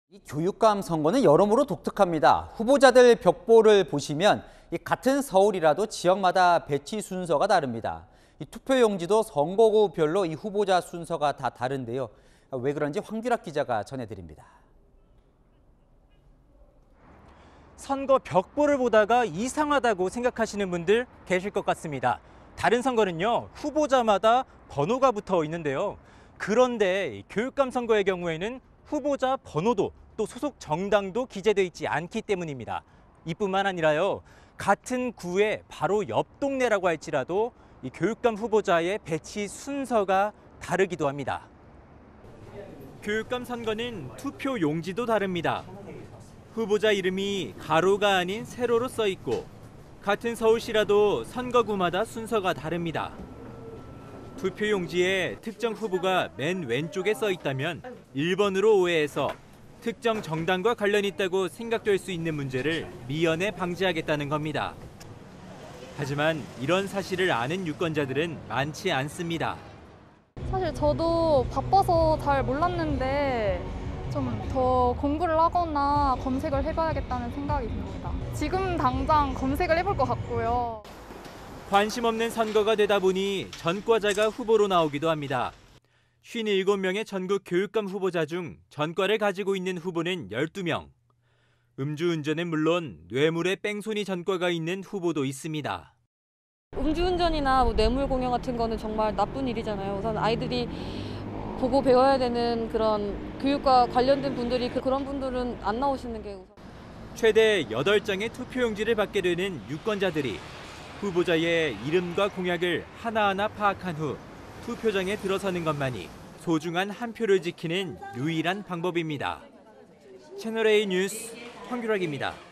이 교육감 선거는 여러모로 독특합니다. 후보자들 벽보를 보시면 같은 서울이라도 지역마다 배치 순서가 다릅니다. 이 투표용지도 선거구별로 이 후보자 순서가 다 다른데요. 왜 그런지 황규락 기자가 전해드립니다. 선거 벽보를 보다가 이상하다고 생각하시는 분들 계실 것 같습니다. 다른 선거는요, 후보자마다 번호가 붙어 있는데요. 그런데 교육감 선거의 경우에는 후보자 번호도 또 소속 정당도 기재되어 있지 않기 때문입니다. 이뿐만 아니라요, 같은 구의 바로 옆 동네라고 할지라도 이 교육감 후보자의 배치 순서가 다르기도 합니다. 교육감 선거는 투표 용지도 다릅니다. 후보자 이름이 가로가 아닌 세로로 써 있고 같은 서울시라도 선거구마다 순서가 다릅니다. 투표 용지에 특정 후보가 맨 왼쪽에 써 있다면 1번으로 오해해서 특정 정당과 관련이 있다고 생각될 수 있는 문제를 미연에 방지하겠다는 겁니다. 하지만 이런 사실을 아는 유권자들은 많지 않습니다. 사실 저도 바빠서 잘 몰랐는데 좀 더 공부를 하거나 검색을 해봐야겠다는 생각이 듭니다. 지금 당장 검색을 해볼 것 같고요. 관심 없는 선거가 되다 보니 전과자가 후보로 나오기도 합니다. 57명의 전국 교육감 후보자 중 전과를 가지고 있는 후보는 12명. 음주운전은 물론 뇌물의 뺑소니 전과가 있는 후보도 있습니다. 음주운전이나 뇌물 공여 같은 거는 정말 나쁜 일이잖아요. 우선 아이들이 보고 배워야 되는 그런 교육과 관련된 분들이 그런 분들은 안 나오시는 게 우선. 최대 8장의 투표용지를 받게 되는 유권자들이 후보자의 이름과 공약을 하나하나 파악한 후 투표장에 들어서는 것만이 소중한 한 표를 지키는 유일한 방법입니다. 채널A 뉴스 황규락입니다.